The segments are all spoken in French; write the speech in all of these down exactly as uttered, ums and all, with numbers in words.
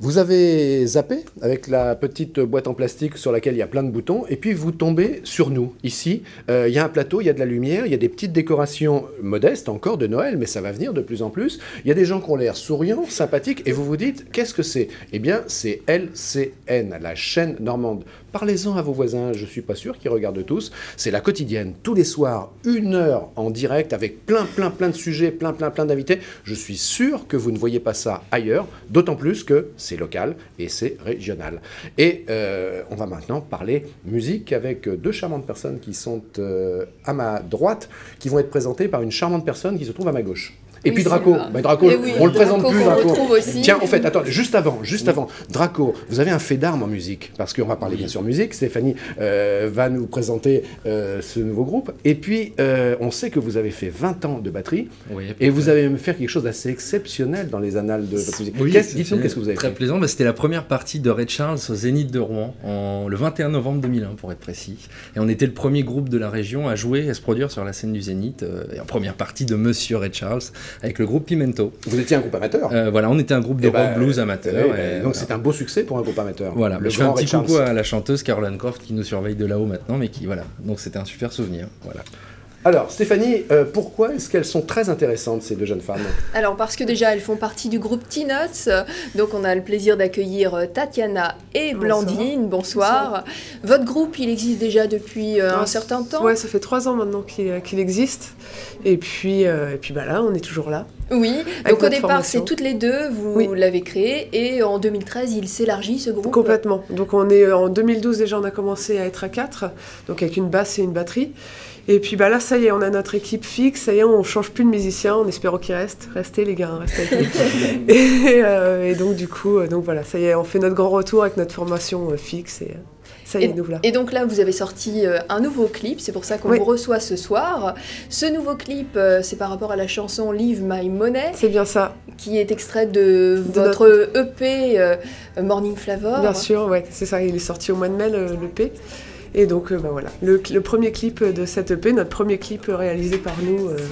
Vous avez zappé avec la petite boîte en plastique sur laquelle il y a plein de boutons, et puis vous tombez sur nous. Ici, euh, il y a un plateau, il y a de la lumière, il y a des petites décorations modestes encore de Noël, mais ça va venir de plus en plus. Il y a des gens qui ont l'air souriants, sympathiques, et vous vous dites, qu'est-ce que c'est? Eh bien, c'est L C N, la chaîne normande. Parlez-en à vos voisins, je ne suis pas sûr qu'ils regardent tous. C'est la quotidienne, tous les soirs, une heure en direct, avec plein, plein, plein de sujets, plein, plein, plein d'invités. Je suis sûr que vous ne voyez pas ça ailleurs, d'autant plus que c'est local et c'est régional. Et euh, on va maintenant parler musique avec deux charmantes personnes qui sont euh, à ma droite, qui vont être présentées par une charmante personne qui se trouve à ma gauche. Et oui, puis Draco, bah, Draco, oui, on le présente plus, Draco. Tiens, en fait, attends, juste avant, juste oui. avant, Draco, vous avez un fait d'armes en musique, parce qu'on va parler oui. bien sûr musique. Stéphanie euh, va nous présenter euh, ce nouveau groupe. Et puis, euh, on sait que vous avez fait vingt ans de batterie, oui, et vous avez même fait quelque chose d'assez exceptionnel dans les annales de votre musique. Oui, Qu'est-ce, dites-nous, qu'est-ce que vous avez très fait? Très plaisant, bah, c'était la première partie de Ray Charles au Zénith de Rouen, en, le vingt et un novembre deux mille un, pour être précis. Et on était le premier groupe de la région à jouer, à se produire sur la scène du Zénith, euh, et en première partie de Monsieur Ray Charles, avec le groupe Pimento. Vous étiez un groupe amateur. euh, Voilà, on était un groupe de rock bah, blues amateur. Euh, et, donc voilà. C'est un beau succès pour un groupe amateur. Voilà, je fais un petit coucou à la chanteuse Caroline Croft qui nous surveille de là-haut maintenant, mais qui, voilà, donc c'était un super souvenir. Voilà. Alors, Stéphanie, euh, pourquoi est-ce qu'elles sont très intéressantes, ces deux jeunes femmes? Alors, parce que déjà, elles font partie du groupe T-Nuts. Donc, on a le plaisir d'accueillir Tatiana et Blandine. Bonsoir. Bonsoir. Votre groupe, il existe déjà depuis euh, un certain temps? Ouais, ça fait trois ans maintenant qu'il, qu'il existe. Et puis, euh, et puis bah là, on est toujours là. Oui, donc au départ, formation. C'est toutes les deux, vous oui. l'avez créé. Et en deux mille treize, il s'élargit, ce groupe? Complètement. Donc, on est, en deux mille douze, déjà, on a commencé à être à quatre. Donc, avec une basse et une batterie. Et puis bah là, ça y est, on a notre équipe fixe, ça y est, on change plus de musiciens, on espère qu'ils restent. Restez les gars, restez avec nous. et, euh, et donc du coup, euh, donc voilà, ça y est, on fait notre grand retour avec notre formation euh, fixe et euh, ça y et, est, nous voilà. Et donc là, vous avez sorti euh, un nouveau clip, c'est pour ça qu'on oui. vous reçoit ce soir. Ce nouveau clip, euh, c'est par rapport à la chanson Leave My Money. C'est bien ça. Qui est extrait de, de votre notre... E P euh, Morning Flavor. Bien sûr, ouais, c'est ça, il est sorti au mois de mai, le, l'E P. Et donc, euh, bah voilà, le, le premier clip de cette E P, notre premier clip réalisé par nous. Euh,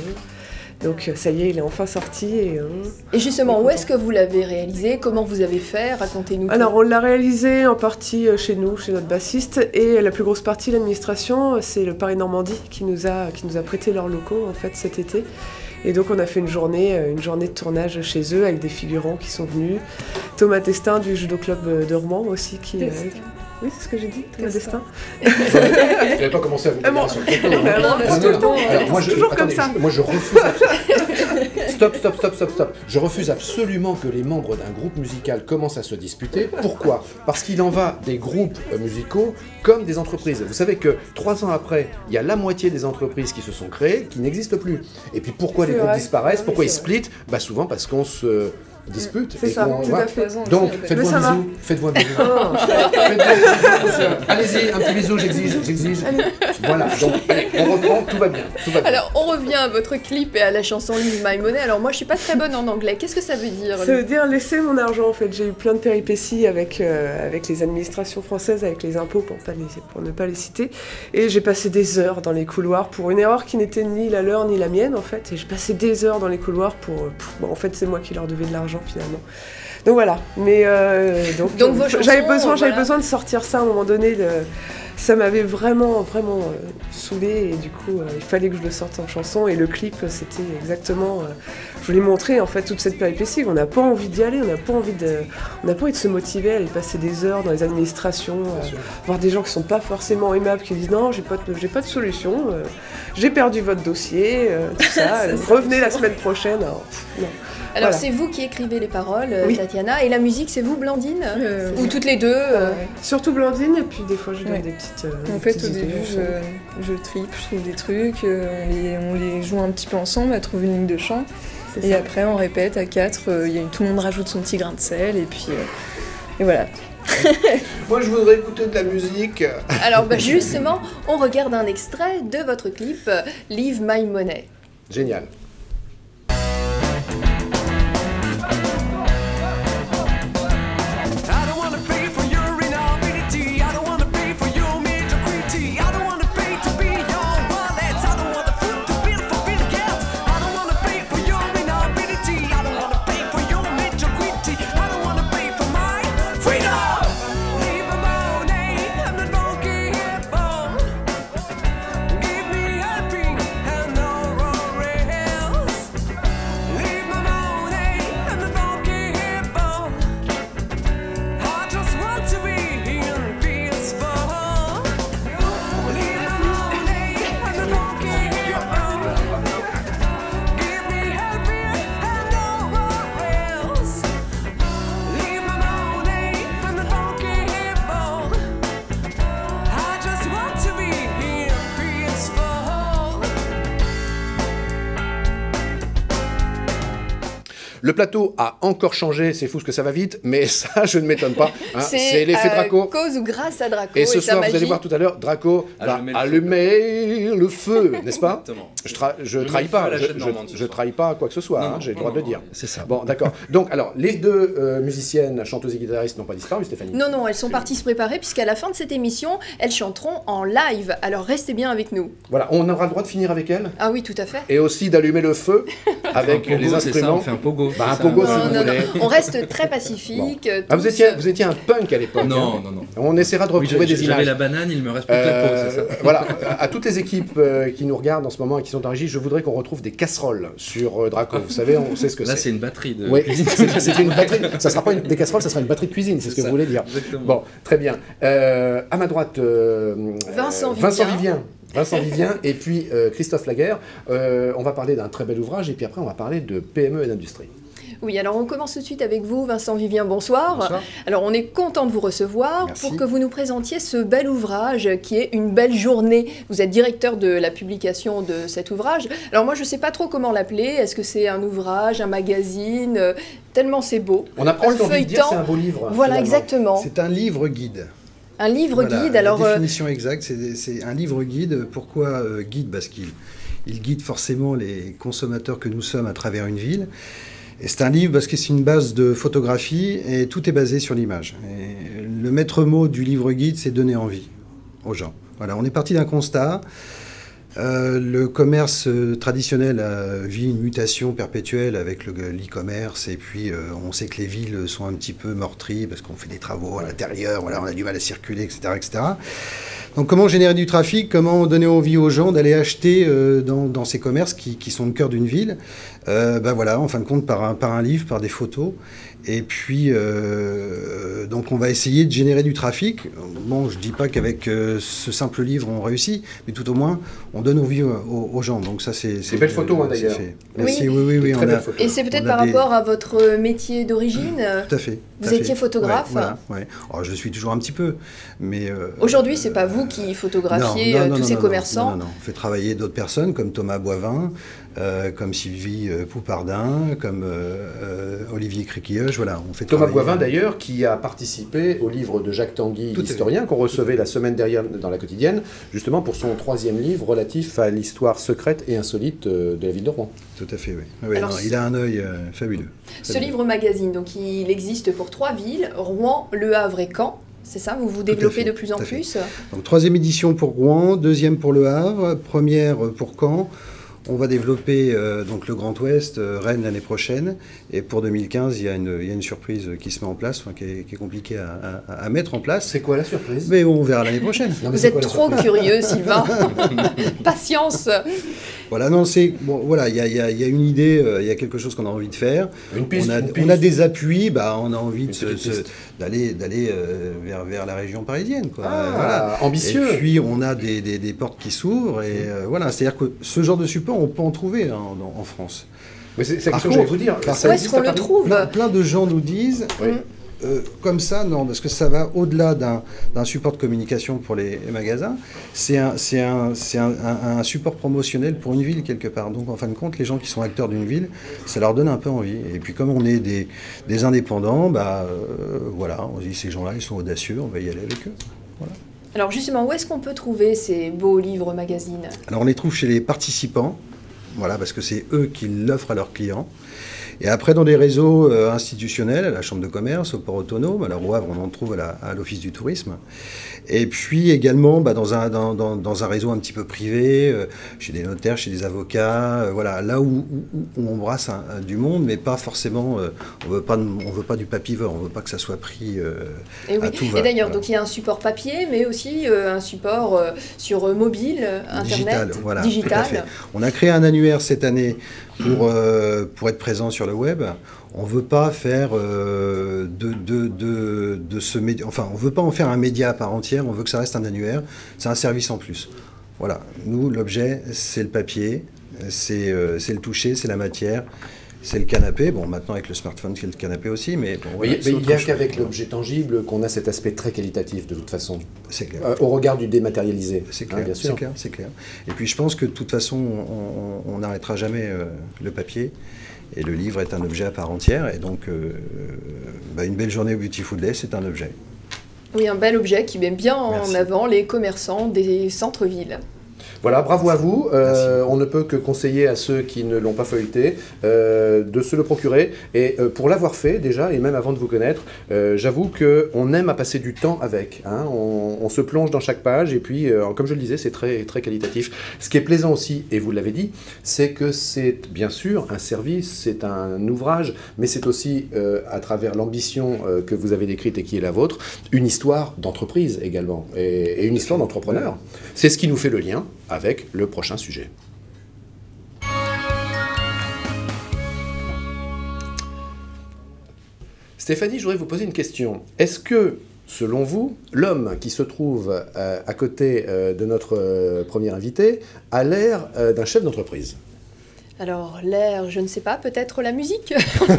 donc, ça y est, il est enfin sorti. Et, euh, et justement, où est-ce que vous l'avez réalisé? Comment vous avez fait? Racontez-nous. Alors, on l'a réalisé en partie chez nous, chez notre bassiste. Et la plus grosse partie de l'administration, c'est le Paris Normandie qui nous a, qui nous a prêté leurs locaux, en fait, cet été. Et donc, on a fait une journée, une journée de tournage chez eux avec des figurants qui sont venus. Thomas Testin du Judo Club de Rouen aussi qui... Euh, Oui, c'est ce que j'ai dit, Thomas Destin. Je n'avais pas commencé à vous dire bon. sur le temps. Moi, je, toujours attendez, comme ça. Je, moi, je refuse... Stop, stop, stop, stop, stop. Je refuse absolument que les membres d'un groupe musical commencent à se disputer. Pourquoi? Parce qu'il en va des groupes musicaux comme des entreprises. Vous savez que trois ans après, il y a la moitié des entreprises qui se sont créées, qui n'existent plus. Et puis pourquoi c'est les groupes vrai. disparaissent? Pourquoi ils splitent? Bah souvent parce qu'on se... dispute. C'est ça, tout à fait. Donc, faites-vous un bisou. Faites-vous un bisou. Allez-y, un petit bisou, j'exige, j'exige. Voilà, donc allez, on reprend, tout va bien, tout va bien. Alors, on revient à votre clip et à la chanson Leave My Money. Alors, moi, je suis pas très bonne en anglais. Qu'est-ce que ça veut dire? Ça veut dire laisser mon argent, en fait. J'ai eu plein de péripéties avec, euh, avec les administrations françaises, avec les impôts, pour, pas les, pour ne pas les citer. Et j'ai passé des heures dans les couloirs pour une erreur qui n'était ni la leur ni la mienne, en fait. Et j'ai passé des heures dans les couloirs pour... pour bon, en fait, c'est moi qui leur devais de l'argent, finalement. Donc voilà, mais euh, donc, donc vos chansons, j'avais besoin, j'avais voilà. besoin de sortir ça à un moment donné. De, ça m'avait vraiment, vraiment euh, saoulée et du coup, euh, il fallait que je le sorte en chanson. Et le clip, c'était exactement, euh, je voulais montrer en fait toute cette péripétie. On n'a pas envie d'y aller, on n'a pas envie de, on n'a pas envie de se motiver à aller passer des heures dans les administrations, euh, voir des gens qui sont pas forcément aimables, qui disent non, j'ai pas, de, j'ai pas de solution, euh, j'ai perdu votre dossier, euh, tout ça. Revenez la semaine prochaine. Alors, pff, non. Alors, voilà. C'est vous qui écrivez les paroles, oui. Tatiana, et la musique, c'est vous, Blandine euh, Ou toutes les deux euh... Surtout Blandine, et puis des fois, je donne ouais. des petites euh, En des fait, petites au début, je, je tripe, je trouve des trucs, euh, on, les, on les joue un petit peu ensemble, à trouver une ligne de chant, c'est et ça. Après, on répète à quatre, euh, y a, tout le monde rajoute son petit grain de sel, et puis... Euh, et voilà. Moi, je voudrais écouter de la musique. Alors, bah, justement, on regarde un extrait de votre clip, Leave My Money. Génial. le plateau a encore changé, c'est fou ce que ça va vite, mais ça, je ne m'étonne pas. Hein. C'est l'effet euh, Draco. cause ou grâce à Draco. Et ce et soir, sa vous allez magie. voir tout à l'heure, Draco va Allumer le allumer le feu, n'est-ce pas? Exactement. Je, tra je Le trahis feu à pas, la je, chaîne je- normande ce je soir. trahis pas quoi que ce soit, Non, hein, non, j'ai le non, droit de le non, dire. c'est ça. Bon, d'accord. Donc, alors, les deux euh, musiciennes, chanteuses et guitaristes n'ont pas disparu, Stéphanie? Non, non, elles sont parties se préparer puisqu'à la fin de cette émission, elles chanteront en live. Alors restez bien avec nous. Voilà, on aura le droit de finir avec elles Ah oui, tout à fait. et aussi d'allumer le feu avec Un pogo, les c'est ça, instruments. on fait un pogo. Bah, un c'est ça. pogo, si Non, vous non, non, voulez. on reste très pacifique. euh, Ah, vous tous, étiez, euh, vous étiez un punk à l'époque. Non, hein. non, non. On essaiera de Oui, retrouver j'ai- des j'avais images. la banane, il me reste plus que la peau, c'est ça. Euh, voilà, à toutes les équipes euh, qui nous regardent en ce moment et qui sont en régie, je voudrais qu'on retrouve des casseroles sur euh, Draco. Vous savez, on sait ce que Là, c'est. c'est une batterie de Oui, cuisine. c'est c'est une batterie. Ça sera pas une, des casseroles, ça sera une batterie de cuisine, c'est ce que ça. vous voulez dire. Exactement. Bon, très bien. Euh, à ma droite, euh, Vincent euh, Vincent Vivien. Vivien. Vincent Vivien et puis euh, Christophe Laguerre. Euh, on va parler d'un très bel ouvrage et puis après on va parler de P M E et d'industrie. Oui, alors on commence tout de suite avec vous, Vincent Vivien, bonsoir. Bonsoir. Alors on est content de vous recevoir Merci. pour que vous nous présentiez ce bel ouvrage qui est Une belle journée. Vous êtes directeur de la publication de cet ouvrage. Alors moi je ne sais pas trop comment l'appeler. Est-ce que c'est un ouvrage, un magazine euh, Tellement c'est beau. On a presque le envie de dire feuilletant. c'est un beau livre. Voilà, finalement. exactement. C'est un livre guide. Un livre Voilà, guide. la Alors, euh, définition exacte, c'est c'est un livre guide. Pourquoi euh, guide? Parce qu'il il guide forcément les consommateurs que nous sommes à travers une ville. Et c'est un livre parce que c'est une base de photographie et tout est basé sur l'image. Et le maître mot du livre guide, c'est donner envie aux gens. Voilà, on est parti d'un constat. Euh, le commerce euh, traditionnel euh, vit une mutation perpétuelle avec le- l'e-commerce et puis euh, on sait que les villes sont un petit peu meurtries parce qu'on fait des travaux à l'intérieur, voilà, on a du mal à circuler, et cetera, et cetera. Donc comment générer du trafic, comment donner envie aux gens d'aller acheter euh, dans, dans ces commerces qui, qui sont le cœur d'une ville, euh, ben voilà, en fin de compte par un, par un livre, par des photos. Et puis, euh, donc on va essayer de générer du trafic. Bon, je dis pas qu'avec euh, ce simple livre on réussit, mais tout au moins on donne envie aux, aux- aux gens. Donc ça c'est Des belles photos, hein, c'est d'ailleurs. fait. Merci, oui, oui, Des oui, très on belles a. photos. et c'est peut-être on a par des- rapport à votre métier d'origine. Tout à fait. tout Vous à étiez fait. photographe. Ouais, voilà, ouais. Alors, je le suis toujours un petit peu, mais euh, Aujourd'hui, c'est pas vous qui photographiez non, non, euh, non, tous non, ces non, commerçants. Non, non, non. On fait travailler d'autres personnes comme Thomas Boivin, euh, comme Sylvie euh, Poupardin, comme euh, euh, Olivier Criquilleuge. Voilà, on fait Thomas travailler- Boivin, d'ailleurs, qui a participé au livre de Jacques Tanguy, Tout à fait. l'historien, qu'on recevait la semaine dernière dans la quotidienne, justement pour son troisième livre relatif à l'histoire secrète et insolite euh, de la ville de Rouen. Tout à fait, oui. Oui, Alors, non, c'est- il a un œil euh, fabuleux. Ce Fabuleux. livre magazine, donc il existe pour trois villes, Rouen, Le Havre et Caen. C'est ça, vous vous à développez fait, de plus en tout à fait. plus. Donc troisième édition pour Rouen, deuxième pour Le Havre, première pour Caen. On va développer euh, donc le Grand Ouest, euh, Rennes l'année prochaine. Et pour deux mille quinze, il y a une, il y a une surprise qui se met en place, enfin, qui, est, qui est compliquée à, à- à mettre en place. C'est quoi la surprise? Mais on verra l'année prochaine. Non, mais Vous c'est êtes quoi la trop surprise? curieux, Sylvain. Patience. Voilà, non, c'est bon, voilà, il y a, il y a- il y a une idée, euh, il y a quelque chose qu'on a envie de faire. Une piste, on, a, une piste. on a des appuis, bah, on a envie de Une se- petite se- piste. d'aller d'aller euh, vers, vers la région parisienne, quoi. Ah, Voilà. ambitieux. Et puis on a des, des- des portes qui s'ouvrent et euh, voilà, c'est-à-dire que ce genre de support, on peut en trouver hein, en, en France. Mais c'est c'est la Par question que j'allais contre, vous dire. par Ça Où est-ce existe qu'on à le Paris? trouve Plein, plein de gens nous disent, Oui. euh, comme ça, non, parce que ça va au-delà d'un d'un support de communication pour les magasins. C'est un, c'est un, c'est un, un- un support promotionnel pour une ville quelque part. Donc en fin de compte, les gens qui sont acteurs d'une ville, ça leur donne un peu envie. Et puis comme on est des, des indépendants, bah euh, voilà, on se dit ces gens-là, ils sont audacieux, on va y aller avec eux. Alors justement, où est-ce qu'on peut trouver ces beaux livres magazines? Alors on les trouve chez les participants, voilà, parce que c'est eux qui l'offrent à leurs clients. Et après, dans des réseaux euh, institutionnels, à la Chambre de commerce, au port autonome, alors au Havre, on en trouve à la- à l'Office du tourisme. Et puis également bah, dans, un, dans, dans, dans un réseau un petit peu privé, euh, chez des notaires, chez des avocats, euh, voilà, là où, où- où on embrasse un- un- du monde, mais pas forcément, euh, on veut pas, on veut pas du papivore, on veut pas que ça soit pris euh, Et, oui. à tout Et va. d'ailleurs, voilà. donc il y a un support papier, mais aussi euh, un support euh, sur euh, mobile, euh, internet, Digital, voilà, digital. tout à fait. On a créé un annuaire cette année pour, euh, pour être présent sur le web. On veut pas faire euh, de, de, de, de ce média, enfin, on veut pas en faire un média à part entière, on veut que ça reste un annuaire. C'est un service en plus. Voilà. Nous, l'objet, c'est le papier, c'est euh, c'est le toucher, c'est la matière. c'est le canapé. Bon, maintenant avec le smartphone, c'est le canapé aussi, mais bon, voilà, mais mais il n'y a qu'avec voilà. l'objet tangible qu'on a cet aspect très qualitatif, de toute façon. C'est clair. Euh, au regard du dématérialisé. C'est hein, clair, bien sûr. c'est clair, c'est clair. Et puis je pense que de toute façon, on n'arrêtera jamais euh, le papier. Et le livre est un objet à part entière. Et donc, euh, bah, une belle journée au Beautiful Day, c'est un objet. Oui, un bel objet qui met bien Merci. en avant les commerçants des centres-villes. Voilà, bravo à vous. Euh, on ne peut que conseiller à ceux qui ne l'ont pas feuilleté euh, de se le procurer. Et euh, pour l'avoir fait déjà, et même avant de vous connaître, euh, j'avoue qu'on aime à passer du temps avec. Hein. On, on se plonge dans chaque page et puis, euh, comme je le disais, c'est très, très qualitatif. Ce qui est plaisant aussi, et vous l'avez dit, c'est que c'est bien sûr un service, c'est un ouvrage, mais c'est aussi, euh, à travers l'ambition euh, que vous avez décrite et qui est la vôtre, une histoire d'entreprise également, et, et une histoire d'entrepreneur. C'est ce qui nous fait le lien avec le prochain sujet. Stéphanie, je voudrais vous poser une question. Est-ce que, selon vous, l'homme qui se trouve euh, à côté euh, de notre euh, premier invité a l'air euh, d'un chef d'entreprise ? Alors, l'air, je ne sais pas, peut-être la musique.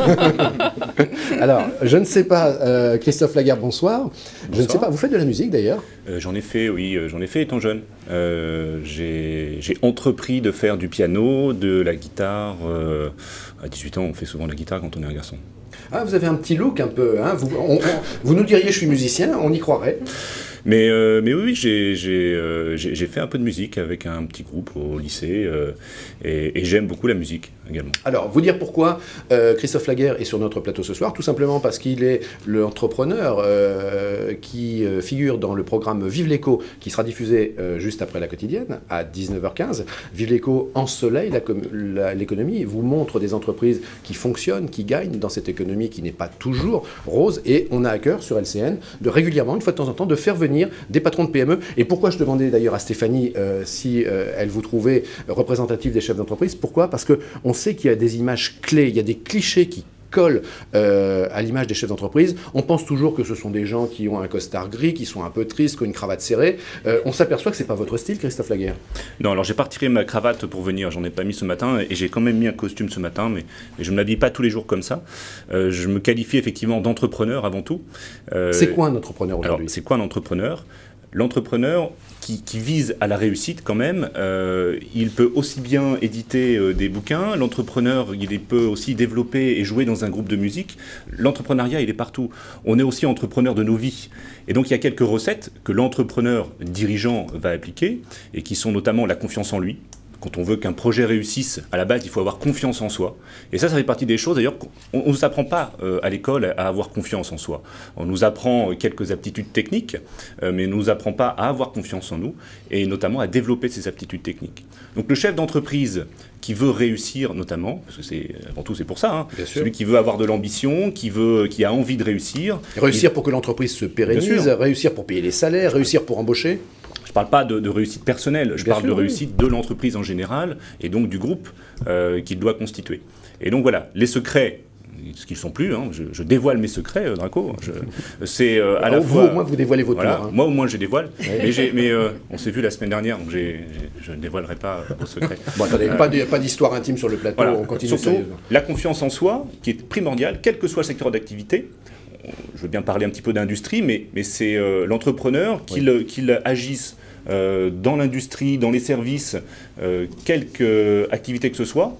Alors, je ne sais pas, euh, Christophe Laguerre, bonsoir. bonsoir. Je ne sais pas, vous faites de la musique d'ailleurs ? euh, J'en ai fait, oui, euh, j'en ai fait étant jeune. Euh, J'ai entrepris de faire du piano, de la guitare. Euh, à dix-huit ans, on fait souvent de la guitare quand on est un garçon. Ah, vous avez un petit look un peu, hein, vous, on, on, vous nous diriez je suis musicien, on y croirait. Mais, euh, mais oui, j'ai euh, fait un peu de musique avec un petit groupe au lycée euh, et, et j'aime beaucoup la musique également. Alors, vous dire pourquoi euh, Christophe Laguerre est sur notre plateau ce soir, tout simplement parce qu'il est l'entrepreneur euh, qui euh, figure dans le programme Vive l'écho, qui sera diffusé euh, juste après la quotidienne, à dix-neuf heures quinze. Vive l'écho ensoleille l'économie, vous montre des entreprises qui fonctionnent, qui gagnent dans cette économie qui n'est pas toujours rose, et on a à cœur sur L C N de régulièrement, une fois de temps en temps, de faire venir des patrons de P M E. Et pourquoi je demandais d'ailleurs à Stéphanie euh, si euh, elle vous trouvait représentative des chefs d'entreprise? Pourquoi? Parce qu'on sait qu'il y a des images clés, il y a des clichés qui collent euh, à l'image des chefs d'entreprise. On pense toujours que ce sont des gens qui ont un costard gris, qui sont un peu tristes, qui ont une cravate serrée. Euh, on s'aperçoit que c'est pas votre style, Christophe Laguerre. Non, alors j'ai pas retiré ma cravate pour venir, j'en ai pas mis ce matin, et j'ai quand même mis un costume ce matin, mais, mais je ne m'habille pas tous les jours comme ça. Euh, je me qualifie effectivement d'entrepreneur avant tout. Euh, c'est quoi un entrepreneur aujourd'hui? C'est quoi un entrepreneur? L'entrepreneur qui, qui vise à la réussite quand même, euh, il peut aussi bien éditer euh, des bouquins, l'entrepreneur il peut aussi développer et jouer dans un groupe de musique. L'entrepreneuriat il est partout. On est aussi entrepreneur de nos vies. Et donc il y a quelques recettes que l'entrepreneur dirigeant va appliquer et qui sont notamment la confiance en lui. Quand on veut qu'un projet réussisse, à la base, il faut avoir confiance en soi. Et ça, ça fait partie des choses, d'ailleurs, qu'on ne nous apprend pas euh, à l'école à avoir confiance en soi. On nous apprend quelques aptitudes techniques, euh, mais on ne nous apprend pas à avoir confiance en nous, et notamment à développer ces aptitudes techniques. Donc le chef d'entreprise qui veut réussir, notamment, parce que c'est avant tout c'est pour ça, hein, celui qui veut avoir de l'ambition, qui, veut, qui a envie de réussir. Réussir il... pour que l'entreprise se pérennise, réussir pour payer les salaires, réussir pour embaucher. Je ne parle pas de, de réussite personnelle, je Bien parle sûr, de réussite oui. de l'entreprise en général et donc du groupe euh, qu'il doit constituer. Et donc voilà, les secrets, ce qu'ils ne sont plus, hein, je, je dévoile mes secrets, euh, Draco. C'est euh, à la vous, fois. Au moins, vous dévoilez vos voilà, tours. Hein. Moi, au moins, je dévoile. mais mais euh, on s'est vu la semaine dernière, donc j'ai, j'ai, je ne dévoilerai pas vos secrets. Bon, attendez, euh, pas d'histoire intime sur le plateau, voilà. On continue Surtout, sérieusement. La confiance en soi, qui est primordiale, quel que soit le secteur d'activité. Je veux bien parler un petit peu d'industrie, mais, mais c'est euh, l'entrepreneur qu'il oui. qu'il agisse Euh, dans l'industrie, dans les services, euh, quelque activité que ce soit,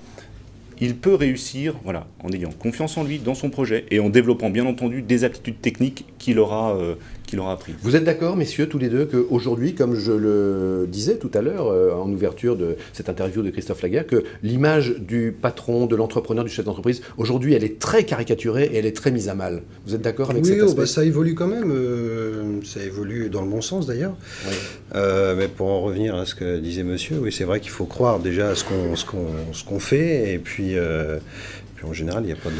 il peut réussir voilà, en ayant confiance en lui, dans son projet, et en développant bien entendu des aptitudes techniques qu'il aura, euh, qu'il aura apprises. Vous êtes d'accord, messieurs, tous les deux, qu'aujourd'hui, comme je le disais tout à l'heure, euh, en ouverture de cette interview de Christophe Laguerre, que l'image du patron, de l'entrepreneur, du chef d'entreprise, aujourd'hui, elle est très caricaturée et elle est très mise à mal. Vous êtes d'accord avec oui, cet oh, aspect? bah, ça évolue quand même. Euh, ça évolue dans le bon sens, d'ailleurs. Oui. Euh, mais pour en revenir à ce que disait monsieur, oui, c'est vrai qu'il faut croire déjà à ce qu'on ce qu'on, ce qu'on fait, et puis, euh, puis en général, il n'y a pas de...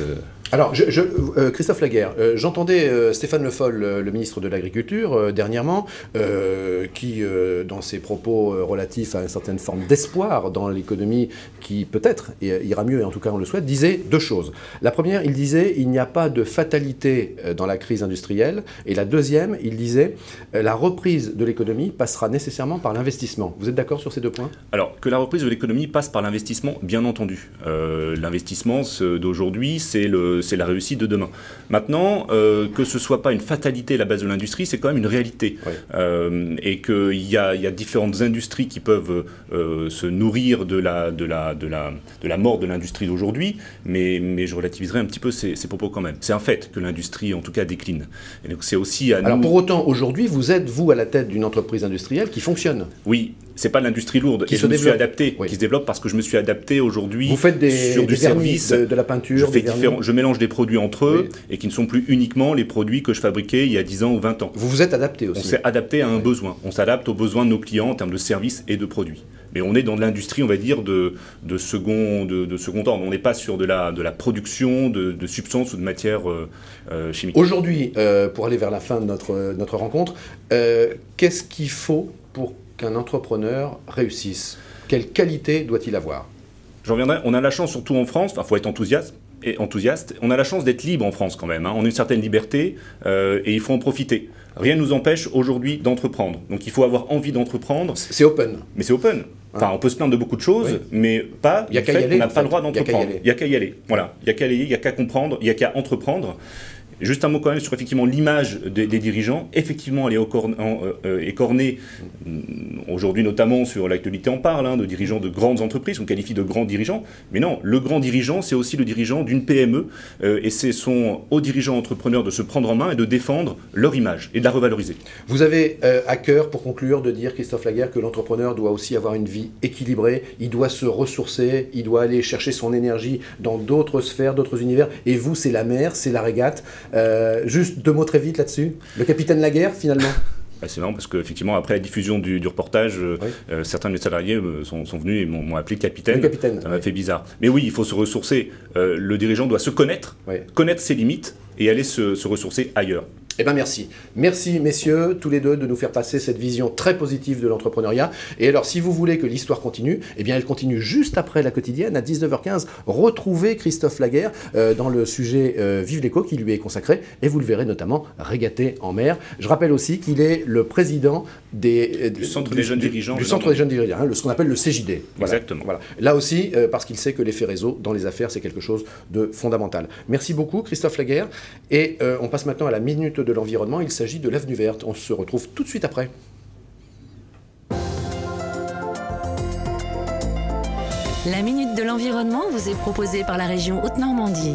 Alors, je, je, euh, Christophe Laguerre, euh, j'entendais euh, Stéphane Le Foll, euh, le ministre de l'Agriculture, euh, dernièrement, euh, qui, euh, dans ses propos euh, relatifs à une certaine forme d'espoir dans l'économie qui, peut-être, ira mieux, et en tout cas on le souhaite, disait deux choses. La première, il disait il n'y a pas de fatalité euh, dans la crise industrielle. Et la deuxième, il disait euh, la reprise de l'économie passera nécessairement par l'investissement. Vous êtes d'accord sur ces deux points ? Alors, que la reprise de l'économie passe par l'investissement, bien entendu. Euh, l'investissement d'aujourd'hui, c'est le c'est la réussite de demain. Maintenant, euh, que ce ne soit pas une fatalité à la base de l'industrie, c'est quand même une réalité. Oui. Euh, et qu'il y a, y a différentes industries qui peuvent euh, se nourrir de la, de la, de la, de la mort de l'industrie d'aujourd'hui, mais, mais je relativiserai un petit peu ces, ces propos quand même. C'est un fait que l'industrie, en tout cas, décline. Et donc c'est aussi à Alors nous... pour autant, aujourd'hui, vous êtes, vous, à la tête d'une entreprise industrielle qui fonctionne. Oui. C'est pas l'industrie lourde qui et se je me développe. suis adapté, Oui. qui se développe parce que je me suis adapté aujourd'hui. Vous faites des, sur des du service, de, de la peinture, je fais des différents, je mélange des produits entre eux oui. et qui ne sont plus uniquement les produits que je fabriquais il y a dix ans ou vingt ans. Vous vous êtes adapté aussi. On s'est adapté à un oui. besoin. On s'adapte aux besoins de nos clients en termes de services et de produits. Mais on est dans de l'industrie, on va dire, de, de, second, de, de second ordre. On n'est pas sur de la, de la production de, de substances ou de matières euh, euh, chimiques. Aujourd'hui, euh, pour aller vers la fin de notre, notre rencontre, euh, qu'est-ce qu'il faut pour qu'un entrepreneur réussisse? Quelle qualité doit-il avoir? Je reviendrai. On a la chance, surtout en France, il faut être enthousiaste. Et enthousiaste. On a la chance d'être libre en France quand même. Hein. On a une certaine liberté euh, et il faut en profiter. Rien ne nous empêche aujourd'hui d'entreprendre. Donc il faut avoir envie d'entreprendre. C'est open. Mais c'est open. Enfin, on peut se plaindre de beaucoup de choses, oui. mais pas du fait qu'on n'a pas le droit d'entreprendre. Il n'y a qu'à y aller. Voilà. Il n'y a qu'à y aller, il n'y a qu'à comprendre, il n'y a qu'à entreprendre. Juste un mot quand même sur effectivement l'image des, des dirigeants. Effectivement, elle est écornée, euh, écornée aujourd'hui notamment sur l'actualité en parle, hein, de dirigeants de grandes entreprises, on qualifie de grands dirigeants. Mais non, le grand dirigeant, c'est aussi le dirigeant d'une P M E euh, et c'est son aux dirigeants entrepreneurs de se prendre en main et de défendre leur image et de la revaloriser. Vous avez euh, à cœur, pour conclure, de dire, Christophe Laguerre, que l'entrepreneur doit aussi avoir une vie équilibrée, il doit se ressourcer, il doit aller chercher son énergie dans d'autres sphères, d'autres univers. Et vous, c'est la mer, c'est la régate. Euh, juste deux mots très vite là-dessus. Le capitaine Laguerre, finalement. Bah, c'est marrant parce qu'effectivement, après la diffusion du, du reportage, oui. euh, certains de mes salariés euh, sont, sont venus et m'ont appelé capitaine. Le capitaine. Ça m'a oui. fait bizarre. Mais oui, il faut se ressourcer. Euh, le dirigeant doit se connaître, oui. connaître ses limites et aller se, se ressourcer ailleurs. Eh bien merci. Merci messieurs, tous les deux, de nous faire passer cette vision très positive de l'entrepreneuriat. Et alors si vous voulez que l'histoire continue, eh bien elle continue juste après la quotidienne à dix-neuf heures quinze. Retrouvez Christophe Laguerre euh, dans le sujet euh, Vive l'écho qui lui est consacré et vous le verrez notamment régaté en mer. Je rappelle aussi qu'il est le président des, euh, du Centre du, des jeunes du, dirigeants. Du Centre des jeunes dirigeants, hein, ce qu'on appelle le C J D. Voilà. Exactement. Voilà. Là aussi, euh, parce qu'il sait que l'effet réseau dans les affaires, c'est quelque chose de fondamental. Merci beaucoup Christophe Laguerre. Et euh, on passe maintenant à la minute de l'environnement. Il s'agit de l'Avenue Verte. On se retrouve tout de suite après. La Minute de l'Environnement vous est proposée par la région Haute-Normandie.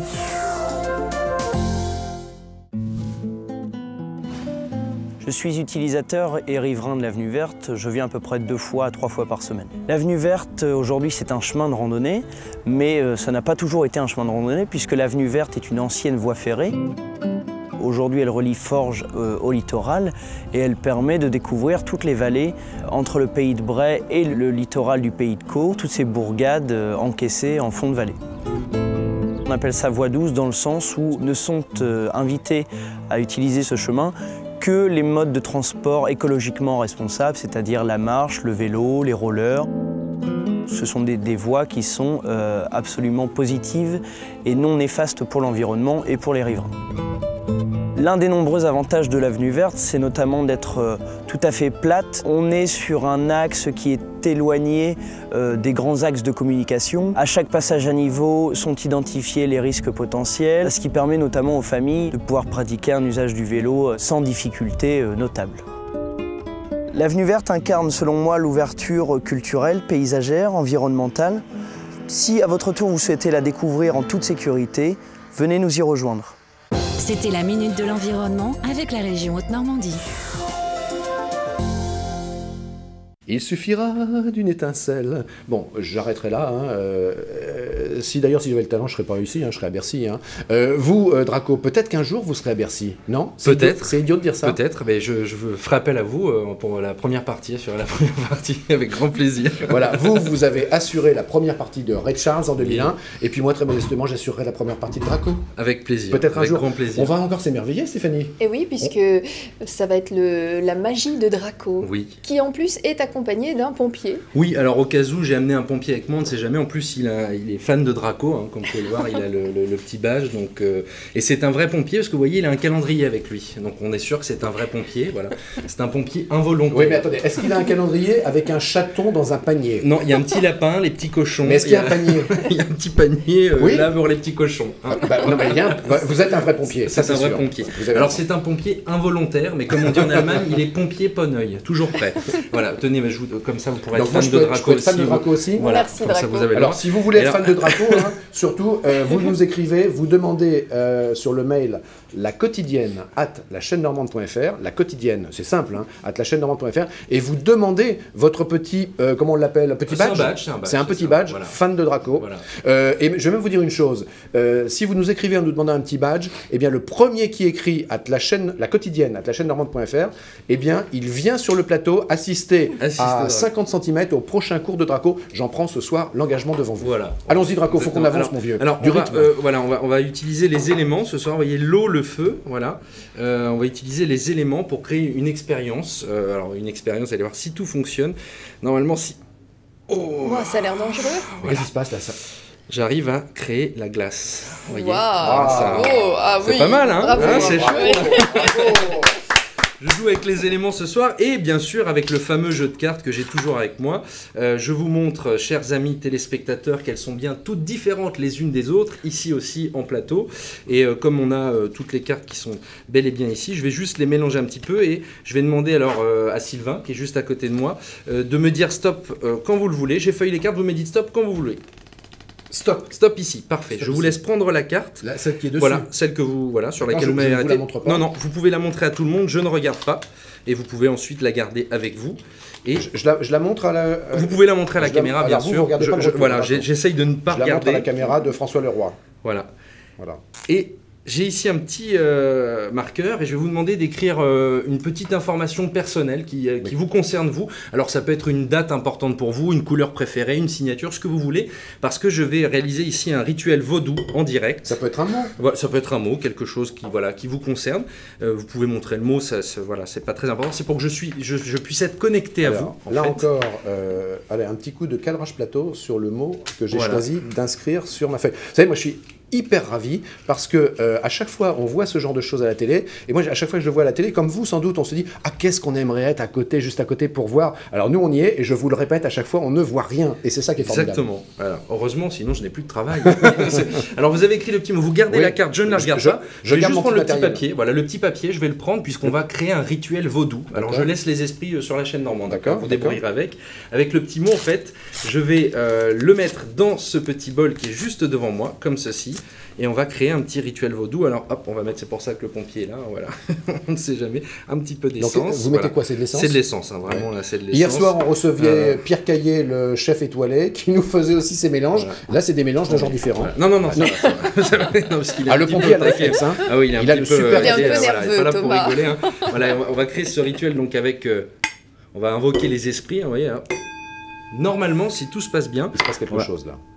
Je suis utilisateur et riverain de l'Avenue Verte. Je viens à peu près deux fois à trois fois par semaine. L'Avenue Verte, aujourd'hui, c'est un chemin de randonnée, mais ça n'a pas toujours été un chemin de randonnée puisque l'Avenue Verte est une ancienne voie ferrée. Aujourd'hui, elle relie Forges euh, au littoral et elle permet de découvrir toutes les vallées entre le pays de Bray et le littoral du pays de Caux, toutes ces bourgades euh, encaissées en fond de vallée. On appelle ça voie douce dans le sens où ne sont euh, invités à utiliser ce chemin que les modes de transport écologiquement responsables, c'est-à-dire la marche, le vélo, les rollers. Ce sont des, des voies qui sont euh, absolument positives et non néfastes pour l'environnement et pour les riverains. L'un des nombreux avantages de l'Avenue Verte, c'est notamment d'être euh, tout à fait plate. On est sur un axe qui est éloigné euh, des grands axes de communication. À chaque passage à niveau sont identifiés les risques potentiels, ce qui permet notamment aux familles de pouvoir pratiquer un usage du vélo sans difficulté euh, notable. L'Avenue Verte incarne selon moi l'ouverture culturelle, paysagère, environnementale. Si à votre tour vous souhaitez la découvrir en toute sécurité, venez nous y rejoindre. C'était la Minute de l'Environnement avec la région Haute-Normandie. Il suffira d'une étincelle. Bon, j'arrêterai là. Hein. Euh, euh, si d'ailleurs, si j'avais le talent, je ne serais pas ici, hein, je serais à Bercy. Hein. Euh, vous, euh, Draco, peut-être qu'un jour, vous serez à Bercy, non? Peut-être. C'est idiot de dire ça. Peut-être, mais je, je ferai appel à vous euh, pour la première partie, sur la première partie, avec grand plaisir. Voilà, vous, vous avez assuré la première partie de Ray Charles en deux mille un, et puis moi, très modestement, j'assurerai la première partie de Draco. Avec plaisir. Peut-être un avec jour. grand plaisir. On va encore s'émerveiller, Stéphanie. Et oui, puisque ça va être le, la magie de Draco, Oui. qui en plus est accompagné d'un pompier. Oui, alors au cas où j'ai amené un pompier avec moi, on ne sait jamais. En plus, il, a, il est fan de Draco, hein, comme vous pouvez le voir, il a le, le, le petit badge. Donc, euh, et c'est un vrai pompier, parce que vous voyez, il a un calendrier avec lui. Donc on est sûr que c'est un vrai pompier. Voilà. C'est un pompier involontaire. Oui, mais attendez, est-ce qu'il a un calendrier avec un chaton dans un panier? Non, il y a un petit lapin, les petits cochons. Mais est-ce qu'il y a un panier? Il y a un petit panier euh, Oui. là pour les petits cochons. Hein. Bah, non, mais il y a un- bah, vous êtes un vrai pompier, ça C'est c'est un vrai sûr. pompier. Vous avez Alors raison. c'est un pompier involontaire, mais comme on dit en Allemagne, il est pompier poneuil, toujours prêt. Voilà, tenez, je vous- comme ça vous pourrez Donc être moi, fan je de peux, je Draco peux être fan de aussi. Draco aussi. Voilà, Merci, comme ça Draco. vous avez le Alors, droit. si vous voulez être Alors- fan de Draco, hein, surtout, euh, vous nous écrivez, vous demandez euh, sur le mail la quotidienne at la chaîne normande point f r, la quotidienne, c'est simple, hein, at la chaîne normande point f r, et vous demandez votre petit, euh, comment on l'appelle, petit C'est un badge. badge, c'est un badge, C'est un c'est petit ça, badge, voilà. fan de Draco. Voilà. Euh, et je vais même vous dire une chose, euh, si vous nous écrivez en nous demandant un petit badge, eh bien le premier qui écrit at la chaîne, la quotidienne, at la chaîne normande point f r, eh bien il vient sur le plateau assister Assister à Draco. cinquante centimètres au prochain cours de Draco. J'en prends ce soir l'engagement devant vous. Voilà. Allons-y Draco, faut qu'on Exactement. avance Alors- mon vieux. Alors, Du on va, rythme. euh, voilà, on va, on va utiliser les éléments ce soir. Vous voyez l'eau, le feu, voilà. Euh, on va utiliser les éléments pour créer une expérience. Euh, alors, une expérience, allez voir si tout fonctionne. Normalement, si. Oh, Ouah, ça a l'air dangereux. Qu'est-ce qui se passe là ça j'arrive à créer la glace. Vous voyez. Waouh. Ah, ça- Oh, ah c'est oui. pas mal, hein, Bravo. hein, c'est chaud. Ouais. Je joue avec les éléments ce soir et bien sûr avec le fameux jeu de cartes que j'ai toujours avec moi. Euh, je vous montre, chers amis téléspectateurs, qu'elles sont bien toutes différentes les unes des autres, ici aussi en plateau. Et euh, comme on a euh, toutes les cartes qui sont bel et bien ici, je vais juste les mélanger un petit peu et je vais demander alors euh, à Sylvain, qui est juste à côté de moi, euh, de me dire stop euh, quand vous le voulez. J'ai feuillé les cartes, vous me dites stop quand vous voulez. Stop. Stop ici, parfait. Stop je vous ici. laisse prendre la carte. Là, celle qui est dessus. Voilà, celle que vous, voilà, sur D'accord, laquelle je- vous m'avez je ne vous la arrêté. montre pas. Non, non, vous pouvez la montrer à tout le monde, je ne regarde pas. Et vous pouvez ensuite la garder avec vous. Et Je, je la, je la montre à la. euh, vous pouvez la montrer à la je la- caméra, alors bien vous, sûr. vous regardez Je- pas le je- retour, voilà, d'accord. j'ai- j'essaye de ne pas je la montre à regarder. la caméra de François Leroy. Voilà. Voilà. Et j'ai ici un petit euh, marqueur et je vais vous demander d'écrire euh, une petite information personnelle qui, euh, qui Oui. vous concerne vous. Alors ça peut être une date importante pour vous, une couleur préférée, une signature, ce que vous voulez, parce que je vais réaliser ici un rituel vaudou en direct. Ça peut être un mot. Voilà, ça peut être un mot, quelque chose qui, voilà, qui vous concerne. Euh, vous pouvez montrer le mot, ça, ça- voilà, c'est pas très important. C'est pour que je, suis, je, je puisse être connecté à Alors, vous. en là fait. encore, euh, allez, un petit coup de cadrage plateau sur le mot que j'ai Voilà. choisi d'inscrire sur ma feuille. Vous savez, moi je suis hyper ravi parce que euh, à chaque fois on voit ce genre de choses à la télé et moi à chaque fois que je le vois à la télé, comme vous sans doute, on se dit ah qu'est-ce qu'on aimerait être à côté, juste à côté pour voir. Alors nous on y est et je vous le répète à chaque fois, on ne voit rien et c'est ça qui est formidable. Exactement. Voilà. Heureusement, sinon je n'ai plus de travail. C'est- Alors vous avez écrit le petit mot, vous gardez Oui. la carte, je ne la regarde Je- pas. je Je vais garde juste mon prendre le petit petit matériel. papier. Voilà, le petit papier, je vais le prendre puisqu'on va créer un rituel vaudou. Alors je D'accord. laisse les esprits euh, sur la chaîne normande. D'accord, D'accord. Vous d'accord. débrouillerez avec. Avec le petit mot, en fait, je vais euh, le mettre dans ce petit bol qui est juste devant moi, comme ceci. Et on va créer un petit rituel vaudou. Alors hop, on va mettre, c'est pour ça que le pompier est là, voilà. On ne sait jamais. Un petit peu Donc d'essence. vous mettez voilà. quoi, c'est de l'essence? C'est de l'essence, hein, vraiment là, c'est de l'essence. Hier soir, on recevait Euh, Pierre Caillé, le chef étoilé, qui nous faisait aussi ses mélanges. Voilà. Là, c'est des mélanges d'un genre différent. Voilà. Non, non, non, ça va, ça va. Ça va. Non, parce qu'il est Ah, un le petit pompier peu a le taquet. réflexe, hein. Ah oui, il est un Il a petit le peu, super euh, Il est un peu voilà, il est nerveux, pas là pour Thomas. rigoler. Hein. Voilà, on va- on va créer ce rituel donc avec, euh, on va invoquer les esprits, hein, vous voyez. Hein. Normalement, si tout se passe bien, Il se passe quelque Voilà. chose là.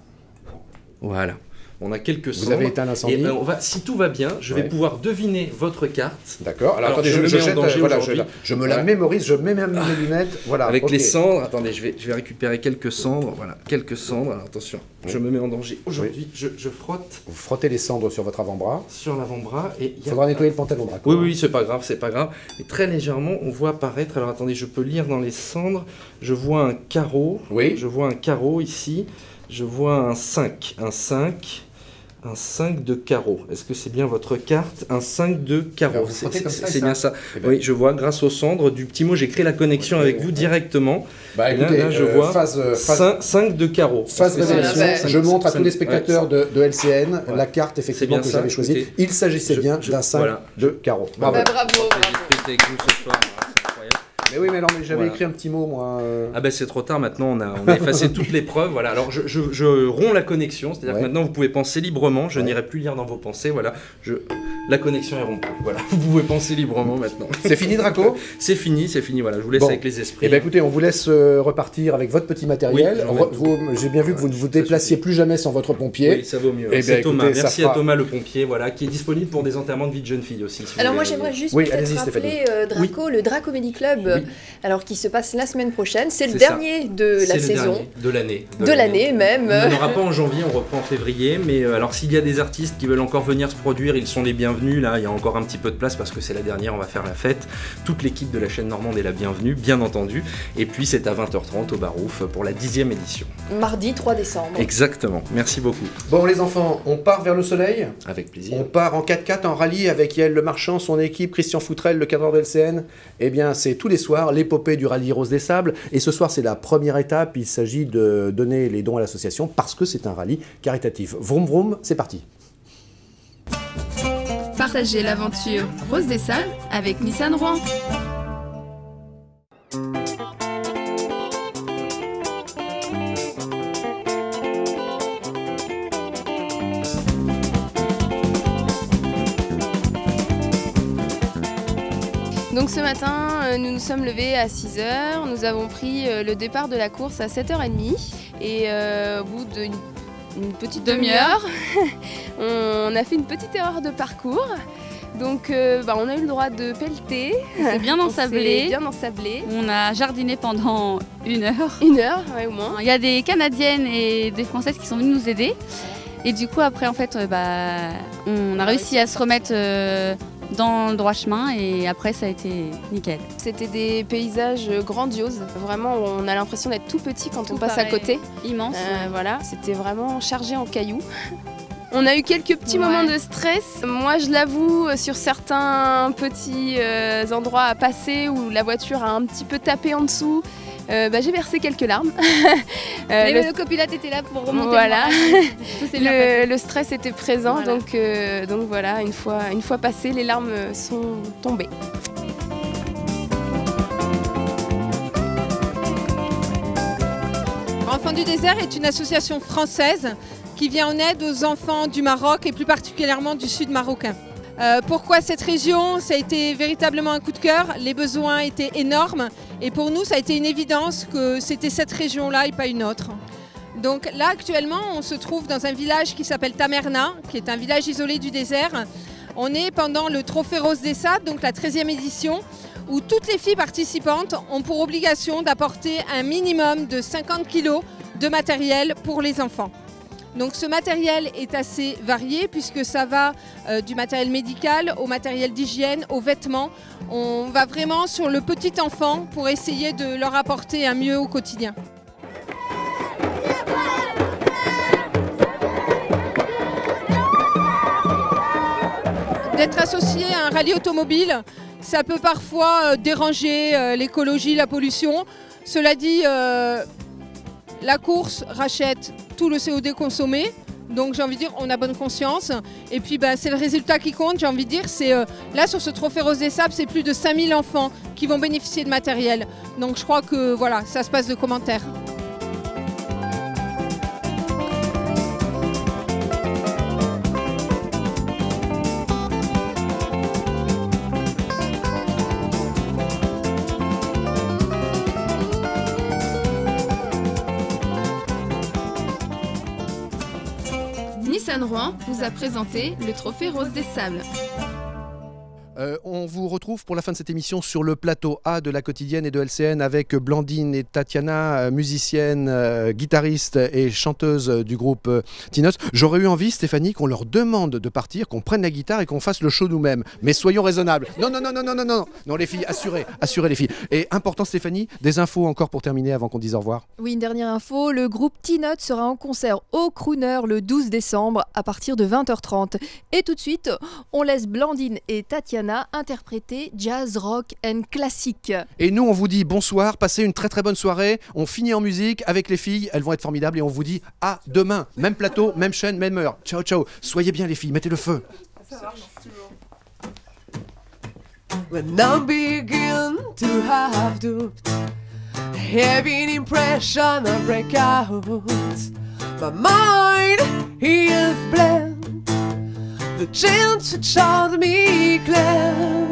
voilà. On a quelques Vous cendres. avez éteint l'incendie. Et euh, on va, si tout va bien, je vais Ouais. pouvoir deviner votre carte D'accord. Alors, Alors, attendez, je je, le je mets en jette, danger voilà, je, aujourd'hui. je me la Voilà. mémorise, je mets même mes lunettes. Voilà. avec ok. les cendres. Attendez, je vais, je vais récupérer quelques cendres. Voilà, quelques cendres. Alors attention, je Oui. me mets en danger aujourd'hui. Je, je frotte Vous frottez les cendres sur votre avant-bras. sur l'avant-bras et il Il y a faudra nettoyer le pantalon, Draco. Oui, oui, c'est pas grave, c'est pas grave. Et très légèrement, on voit apparaître. Alors attendez, je peux lire dans les cendres. Je vois un carreau. Oui. Je vois un carreau ici. Je vois un cinq. Un cinq. Un cinq de carreau. Est-ce que c'est bien votre carte? Un cinq de carreau. Alors, vous C'est frottez comme c'est- ça, c'est ça bien ça. Eh ben. Oui, je vois, grâce aux cendres du petit mot, j'ai créé la connexion Ouais, avec ouais, vous ouais. directement. Bah Et là, écoutez, là, je euh, vois phase, euh, phase, cinq de carreau. phase Est-ce que c'est révélation. bien ça Je montre à tous les Ouais, spectateurs de, de L C N Ouais. la carte effectivement bien que ça, j'avais choisie. écoutez. Il s'agissait Je- bien je- d'un cinq voilà. de carreau. Bah, Bravo. Bah, bravo, bravo. L'esprit est avec nous ce soir, voilà, c'est incroyable. Et oui, mais alors, j'avais Voilà. écrit un petit mot, moi. euh. Ah ben c'est trop tard, maintenant on a, on a effacé toutes les preuves. Voilà. Alors je, je, je romps la connexion, c'est-à-dire Ouais. que maintenant vous pouvez penser librement, je Ouais. n'irai plus lire dans vos pensées. Voilà. Je... La connexion est rompue. Voilà. Vous pouvez penser librement maintenant. C'est fini, Draco? C'est fini, c'est fini. Voilà. Je vous laisse Bon. avec les esprits. Eh bien, écoutez, on vous laisse euh, repartir avec votre petit matériel. Oui, j'en ai Re- tout. vous- J'ai bien vu que vous ne vous déplaciez plus jamais sans votre pompier. Oui, ça vaut mieux. Eh C'est bien, Thomas. écoutez, ça Merci fera- à Thomas le pompier, voilà, qui est disponible pour des enterrements de vie de jeunes filles aussi. si vous Alors moi voulez. j'aimerais juste Oui, peut-être allez-y, rappeler euh, Draco, le Dracomédie Club, Oui. euh, alors qui se passe la semaine prochaine. C'est le C'est ça. dernier de C'est la le saison, dernier de l'année. de l'année même. On n'en aura pas en janvier, on reprend en février. Mais euh, alors s'il y a des artistes qui veulent encore venir se produire, ils sont les bienvenus. Là, il y a encore un petit peu de place parce que c'est la dernière, on va faire la fête. Toute l'équipe de la chaîne normande est la bienvenue, bien entendu. Et puis c'est à vingt heures trente au Barouf pour la dixième édition. Mardi trois décembre. Exactement, merci beaucoup. Bon, les enfants, on part vers le soleil. Avec plaisir. On part en quatre quatre en rallye avec Yael Le Marchand, son équipe, Christian Foutrel, le cadreur de L C N. Eh bien, c'est tous les soirs l'épopée du rallye Rose des Sables. Et ce soir, c'est la première étape. Il s'agit de donner les dons à l'association parce que c'est un rallye caritatif. Vroom vroom, c'est parti. Partagez l'aventure Rose des Sables avec Nissan Rouen. Donc ce matin, euh, nous nous sommes levés à six heures, nous avons pris euh, le départ de la course à sept heures trente et euh, au bout d'une une petite demi-heure, on a fait une petite erreur de parcours. Donc euh, bah, on a eu le droit de pelleter. C'est bien On s'est ensablé. bien ensablé. On a jardiné pendant une heure. Une heure, ouais, au moins. Il y a des Canadiennes et des Françaises qui sont venues nous aider. Et du coup, après, en fait, euh, bah, on a réussi à se remettre euh, dans le droit chemin et après, ça a été nickel. C'était des paysages grandioses. Vraiment, on a l'impression d'être tout petit quand Tout on passe pareil, à côté. Immense. Euh, ouais. Voilà, c'était vraiment chargé en cailloux. On a eu quelques petits Ouais. moments de stress. Moi, je l'avoue, sur certains petits euh, endroits à passer où la voiture a un petit peu tapé en dessous, euh, bah, j'ai versé quelques larmes. Euh, Mais le- le copilote était là pour remonter Voilà. le moral. Tout s'est bien passé. Le, le stress était présent, Voilà. donc, euh, donc voilà, une fois, une fois passé, les larmes sont tombées. Enfants du désert est une association française qui vient en aide aux enfants du Maroc et plus particulièrement du sud marocain. Euh, pourquoi cette région? Ça a été véritablement un coup de cœur, les besoins étaient énormes et pour nous ça a été une évidence que c'était cette région-là et pas une autre. Donc là actuellement on se trouve dans un village qui s'appelle Tamerna, qui est un village isolé du désert. On est pendant le Trophée Rose des Sables, donc la treizième édition, où toutes les filles participantes ont pour obligation d'apporter un minimum de cinquante kilos de matériel pour les enfants. Donc ce matériel est assez varié puisque ça va euh, du matériel médical au matériel d'hygiène, aux vêtements. On va vraiment sur le petit enfant pour essayer de leur apporter un mieux au quotidien. D'être associé à un rallye automobile, ça peut parfois euh, déranger euh, l'écologie, la pollution. Cela dit, euh, la course rachète tout le C O deux consommé, donc j'ai envie de dire on a bonne conscience. Et puis ben, c'est le résultat qui compte, j'ai envie de dire. C'est euh, là sur ce Trophée Rose des Sables, c'est plus de cinq mille enfants qui vont bénéficier de matériel. Donc je crois que voilà, ça se passe de commentaires. Nissan Rouen vous a présenté le Trophée Rose des Sables. Euh, on vous retrouve pour la fin de cette émission sur le plateau A de la quotidienne et de L C N avec Blandine et Tatiana, euh, musiciennes, euh, guitaristes et chanteuses euh, du groupe euh, Tinos. J'aurais eu envie, Stéphanie, qu'on leur demande de partir, qu'on prenne la guitare et qu'on fasse le show nous-mêmes. Mais soyons raisonnables. Non, non, non, non, non, non, non, non, les filles, assurez, assurez les filles. Et important, Stéphanie, des infos encore pour terminer avant qu'on dise au revoir. Oui, une dernière info, le groupe T-Note sera en concert au Crooner le douze décembre à partir de vingt heures trente. Et tout de suite, on laisse Blandine et Tatiana interpréter jazz, rock and classique. Et nous, on vous dit bonsoir, passez une très très bonne soirée. On finit en musique avec les filles, elles vont être formidables et on vous dit à demain. Même plateau, même chaîne, même heure. Ciao, ciao. Soyez bien les filles, mettez le feu. Ça marche toujours. when I begin to have doubts, having impression of breakouts. My mind is blank, the chance to charge me clear.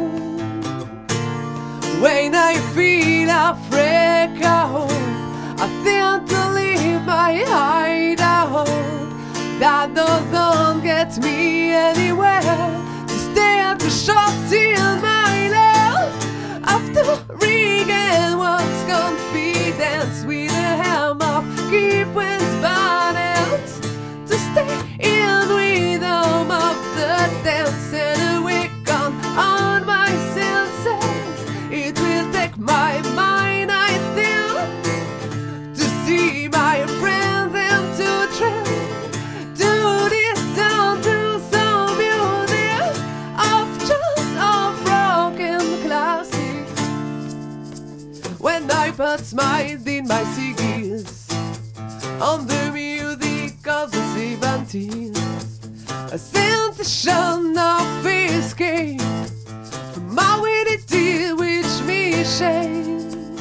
When I feel a freak out, I think to leave my hideout. That doesn't get me anywhere, to stay at the shop till my lair. After regain one's confidence with a helm of keep one's balance, to stay in rhythm of the dance and awaken on my senses. It will take my mind, I think, to see my friends and to trend. Do this down to some music of just a broken classic. When I put my in my ciggies on the music of the seventies, a sensation of escape from my widity which me shame.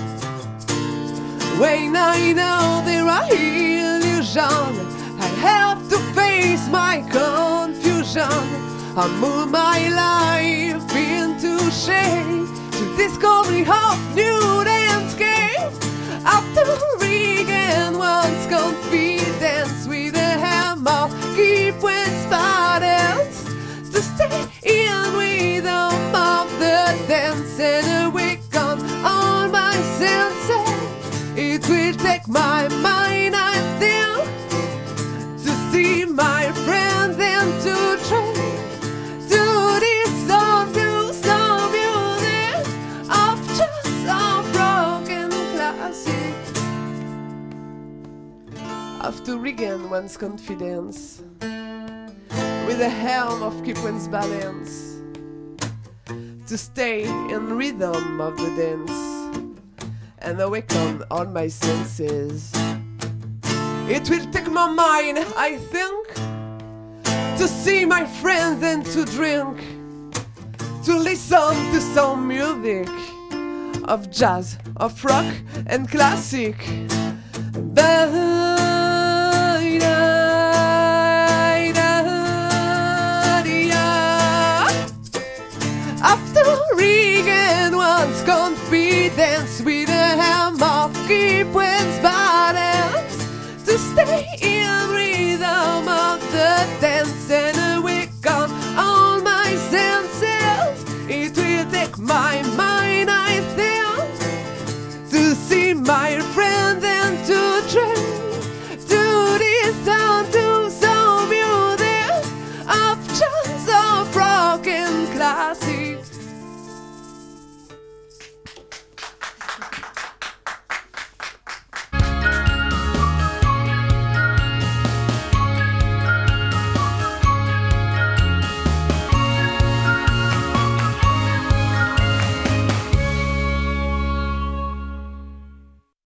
When I know there are illusions, I have to face my confusion. I move my life into shape to discovery of new landscape. After regain one's confidence with a hammer, keep one's balance, to stay in rhythm of the dance and awaken all my senses. It will take my mind, I think, to see my friends and to try to this song, to some music of just a broken classic. After regain one's confidence with the helm of keep one's balance, to stay in rhythm of the dance and awaken all my senses. It will take my mind, I think, to see my friends and to drink, to listen to some music of jazz, of rock and classic. After regain one's confidence with a hammer, keep one's balance, to stay in rhythm of the dance.